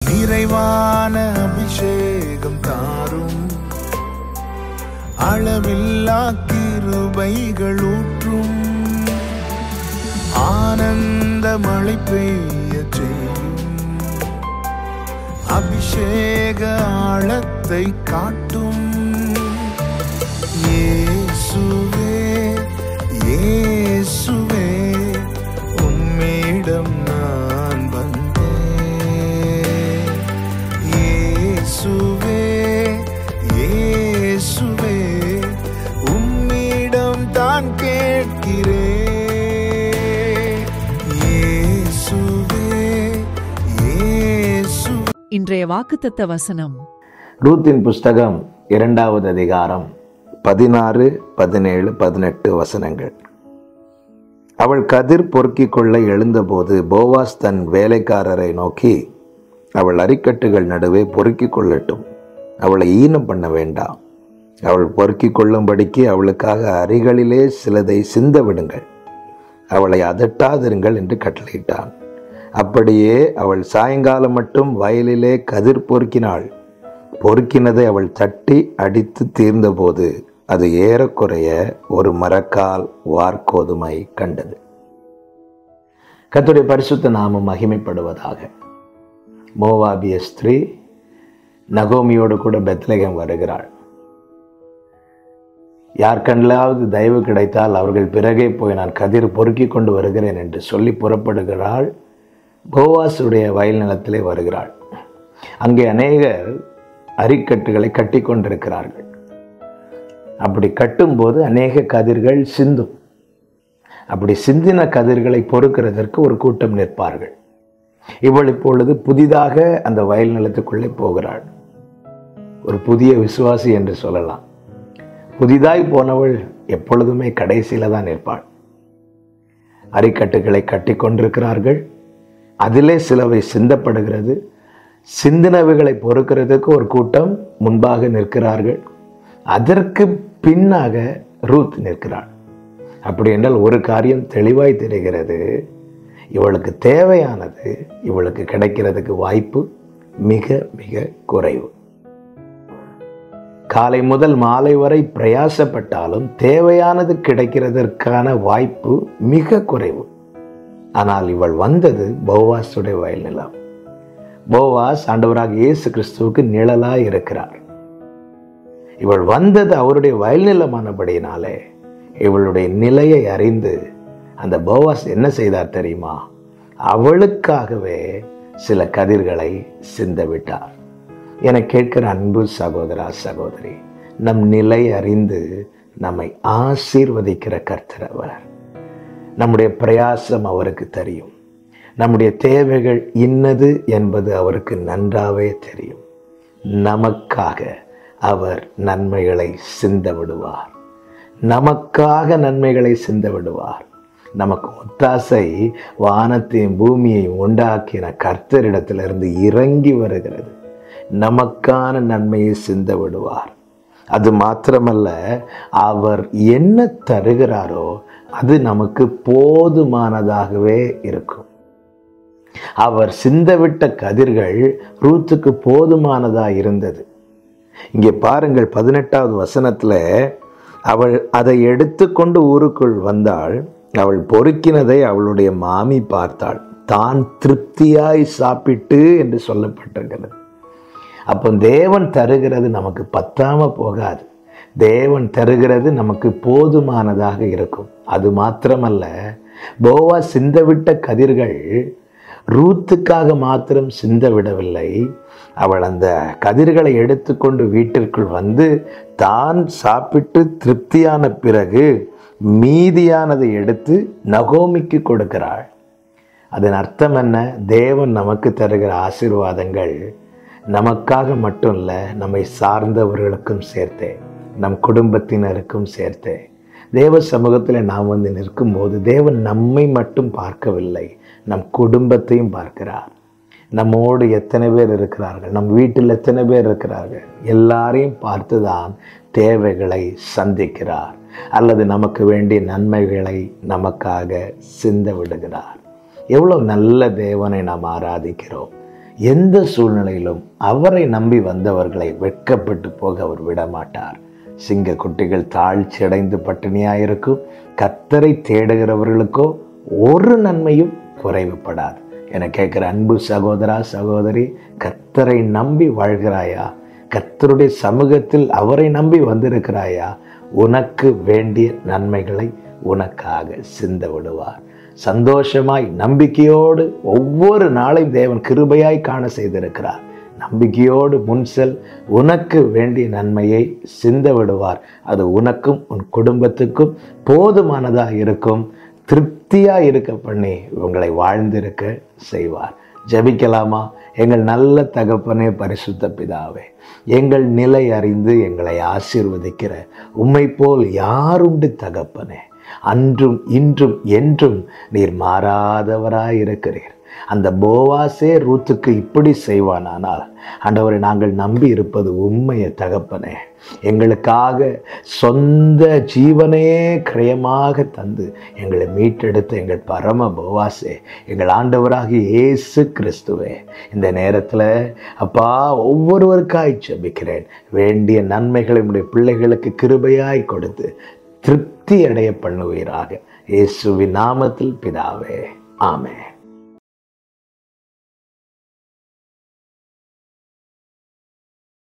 நிறைவான அபிஷேகம் தாரும், அளவில்லா கிருபைகள் ஊற்றும், ஆனந்த மழை பெய்ய செய்யும், அபிஷேக ஆழத்தை காட்டும். இயேசுவே இயேசுவே உம்மிடம் நான் வந்தேன். இயேசுவே இயேசுவே உம்மிடம் தான் கேட்கிறேன். இயேசுவே இயேசுவே. இன்றைய வாக்குத்தத்த வசனம் ரூத்தின் புஸ்தகம் 2வது அதிகாரம் 16, 17, 18 வசனங்கள். அவள் கதிர் பொறுக்கிக் கொள்ள எழுந்தபோது போவாஸ் தன் வேலைக்காரரை நோக்கி, அவள் அரிக்கட்டுகள் நடுவே பொறுக்கிக் கொள்ளட்டும், அவளை ஈனம் பண்ண வேண்டாம். அவள் பொறுக்கிக் கொள்ளும்படிக்கு அவளுக்காக அரிகளிலே சிலதை சிந்த விடுங்கள், அவளை அதட்டாதிருங்கள் என்று கட்டளையிட்டான். அப்படியே அவள் சாயங்காலம் மட்டும் வயலிலே கதிர் பொறுக்கினாள். பொறுக்கினதை அவள் தட்டி அடித்து தீர்ந்தபோது அது ஏறக்குறைய ஒரு மரக்கால் வார்கோதுமை கண்டது. கர்த்தருடைய பரிசுத்த நாமம் மகிமைப்படுவதாக. மோவாபிய ஸ்திரீ நகோமியோடு கூட பெத்லகேம் வருகிறாள். யார் கண்ணிலாவது தயவு கிடைத்தால் அவர்கள் பிறகே போய் நான் கதிர் பொறுக்கி கொண்டு வருகிறேன் என்று சொல்லி புறப்படுகிறாள். போவாசுடைய வயல் நிலத்திலே வருகிறாள். அங்கே அநேகர் அரிக்கட்டுகளை கட்டி கொண்டிருக்கிறார்கள். அப்படி கட்டும்போது அநேக கதிர்கள் சிந்தும். அப்படி சிந்தின கதிர்களை பொறுக்கிறதற்கு ஒரு கூட்டம் நிற்பார்கள். இவள் இப்பொழுது புதிதாக அந்த வயல் நிலத்துக்குள்ளே போகிறாள். ஒரு புதிய விசுவாசி என்று சொல்லலாம். புதிதாய் போனவள் எப்பொழுதுமே கடைசியில தான் நிற்பாள். அரிக்கட்டுகளை கட்டி கொண்டிருக்கிறார்கள். அதிலே சிலவை சிந்தப்படுகிறது. சிந்தினவைகளை பொறுக்கிறதுக்கு ஒரு கூட்டம் முன்பாக நிற்கிறார்கள். அதற்கு பின்னாக ரூத் நிற்கிறாள். அப்படி என்றால் ஒரு காரியம் தெளிவாய் தெரிகிறது. இவளுக்கு தேவையானது இவளுக்கு கிடைக்கிறதுக்கு வாய்ப்பு மிக மிக குறைவு. காலை முதல் மாலை வரை பிரயாசப்பட்டாலும் தேவையானது கிடைக்கிறதற்கான வாய்ப்பு மிக குறைவு. ஆனால் இவள் வந்தது போவாசுடைய வயல் நிலம். போவாஸ் ஆண்டவராக இயேசு கிறிஸ்துவுக்கு நிழலாய் இருக்கிறார். இவள் வந்தது அவருடைய வயல் நிலமானபடியினாலே இவளுடைய நிலையை அறிந்து அந்த போவாஸ் என்ன செய்தார் தெரியுமா? அவளுக்காகவே சில கதிர்களை சிந்த விட்டார். என கேட்கிற அன்பு சகோதரா சகோதரி, நம் நிலை அறிந்து நம்மை ஆசீர்வதிக்கிற கர்த்தர் அவர். நம்முடைய பிரயாசம் அவருக்கு தெரியும். நம்முடைய தேவைகள் இன்னது என்பது அவருக்கு நன்றாவே தெரியும். நமக்காக அவர் நன்மைகளை சிந்த விடுவார். நமக்காக நன்மைகளை சிந்த விடுவார். நமக்கு ஒத்தாசை வானத்தையும் பூமியையும் உண்டாக்கின கர்த்தரிடத்திலிருந்து இறங்கி வருகிறது. நமக்கான நன்மையை சிந்த விடுவார். அது மாத்திரமல்ல, அவர் என்ன தருகிறாரோ அது நமக்கு போதுமானதாகவே இருக்கும். அவர் சிந்தவிட்ட கதிர்கள் ரூத்துக்கு போதுமானதா இருந்தது. இங்கே பாருங்கள், 18வது வசனத்துல அவள் அதை எடுத்துக்கொண்டு ஊருக்குள் வந்தாள். அவள் பொறுக்கினதை அவளுடைய மாமி பார்த்தாள். தான் திருப்தியாய் சாப்பிட்டு என்று சொல்லப்பட்டிருக்கிறது. அப்போ தேவன் தருகிறது நமக்கு பத்தாம போகாது. தேவன் தருகிறது நமக்கு போதுமானதாக இருக்கும். அது மாத்திரமல்ல, போவாஸ் சிந்தவிட்ட கதிர்கள் ரூத்துக்காக மாத்திரம் சிந்த விடவில்லை. அவள் அந்த கதிர்களை எடுத்துக்கொண்டு வீட்டிற்குள் வந்து தான் சாப்பிட்டு திருப்தியான பிறகு மீதியானதை எடுத்து நகோமிக்கு கொடுக்கிறாள். அதன் அர்த்தம் என்ன? தேவன் நமக்கு தருகிற ஆசீர்வாதங்கள் நமக்காக மட்டும் இல்லை, நம்மை சார்ந்தவர்களுக்கும் சேர்த்தே, நம் குடும்பத்தினருக்கும் சேர்த்தே. தேவ சமூகத்தில் நாம் வந்து நிற்கும்போது தேவன் நம்மை மட்டும் பார்க்கவில்லை, நம் குடும்பத்தையும் பார்க்கிறார். நம்மோடு எத்தனை பேர் இருக்கிறார்கள், நம் வீட்டில் எத்தனை பேர் இருக்கிறார்கள், எல்லாரையும் பார்த்துதான் தேவைகளை சந்திக்கிறார் அல்லது நமக்கு வேண்டிய நன்மைகளை நமக்காக சிந்த விடுகிறார். எவ்வளோ நல்ல தேவனை நாம் ஆராதிக்கிறோம், எந்த சூழ்நிலையிலும் அவரை நம்பி வந்தவர்களை வெட்கப்பட்டு போக அவர் விடமாட்டார். சிங்க குட்டிகள் தாழ்ச்சி அடைந்து பட்டினியாயிருக்கும், கர்த்தரை தேடுகிறவர்களுக்கோ ஒரு நன்மையும் குறைவுபடாது என கேட்கிற அன்பு சகோதரா சகோதரி, கர்த்தரை நம்பி வாழ்கிறாயா? கர்த்தருடைய சமூகத்தில் அவரை நம்பி வந்திருக்கிறாயா? உனக்கு வேண்டிய நன்மைகளை உனக்காக சிந்த விடுவார். சந்தோஷமாய் நம்பிக்கையோடு ஒவ்வொரு நாளையும் தேவன் கிருபையாய் காண செய்திருக்கிறார். நம்பிக்கையோடு முன் செல். உனக்கு வேண்டிய நன்மையை சிந்த விடுவார். அது உனக்கும் உன் குடும்பத்துக்கும் போதுமானதாக இருக்கும். திருப்தியாக இருக்க பண்ணி உங்களை வாழ்ந்திருக்க செய்வார். ஜெபிக்கலாமா? எங்கள் நல்ல தகப்பனே, பரிசுத்த பிதாவே, எங்கள் நிலை அறிந்து எங்களை ஆசீர்வதிக்கிற உம்மை போல் யாருண்டு தகப்பனே? அன்றும் இன்றும் என்றும் நீர் மாறாதவராயிருக்கிறீர். அந்த போவாசே ரூத்துக்கு இப்படி செய்வானானால், ஆண்டவரை, நாங்கள் நம்பி இருப்பது உண்மைய தகப்பனே. எங்களுக்காக சொந்த ஜீவனே கிரயமாக தந்து எங்களை மீட்டெடுத்த எங்கள் பரம போவாசே, எங்கள் ஆண்டவராகிய இயேசு கிறிஸ்துவே, இந்த நேரத்தில் அப்பா ஒவ்வொருவருக்காய் ஜெபிக்கிறேன். வேண்டிய நன்மைகளை உடைய பிள்ளைகளுக்கு கிருபையாய் கொடுத்து திருப்தி அடைய பண்ணுவீராக. இயேசுவின் நாமத்தில் பிதாவே, ஆமென்.